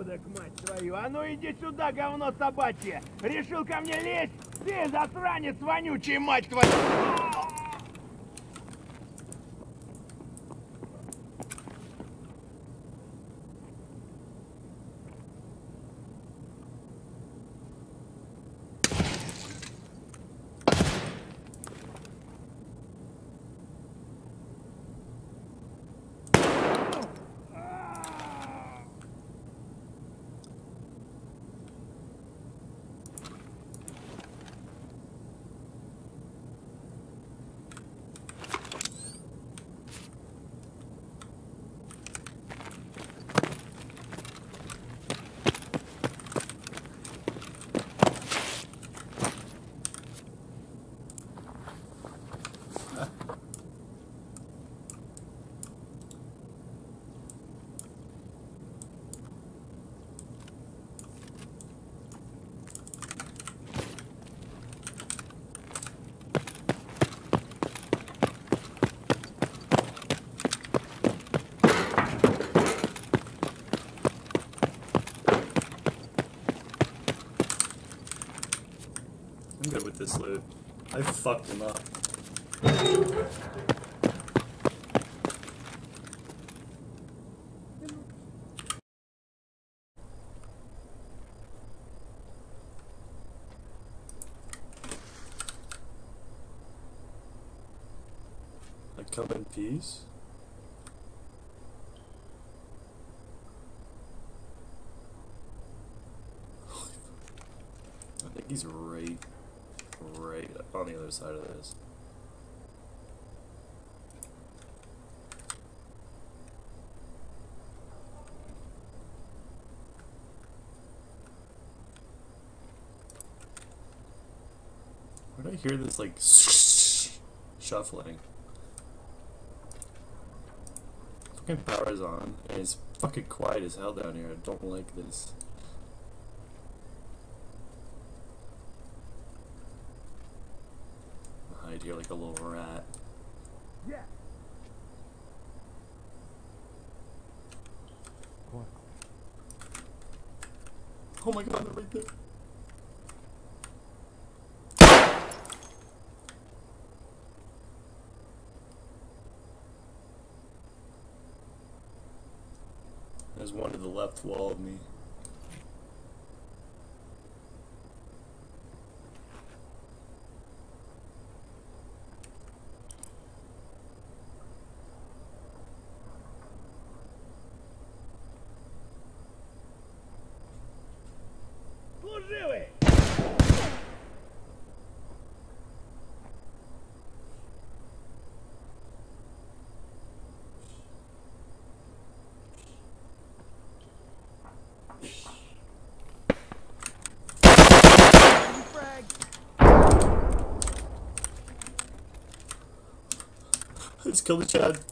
Порядок, мать твою! А ну иди сюда, говно собачье! Решил ко мне лезть? Ты, засранец вонючий, мать твою! I'm good with this loot. I fucked him up. I come in peace. I think he's right on the other side of this. Where did I hear this, like, shuffling? Fucking power's on, and it's fucking quiet as hell down here. I don't like this. I'll hide here like a little rat. Yeah. What? Oh my god, they're right there. There's one to the left wall of me. Служивый! I just killed the Chad.